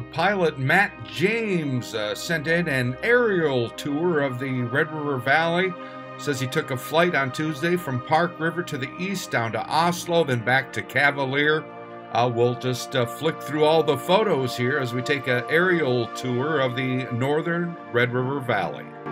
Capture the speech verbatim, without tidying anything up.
pilot Mattt James uh, sent in an aerial tour of the Red River Valley. Says he took a flight on Tuesday from Park River to the east down to Oslo, then back to Cavalier. Uh, we'll just uh, flick through all the photos here as we take an aerial tour of the northern Red River Valley.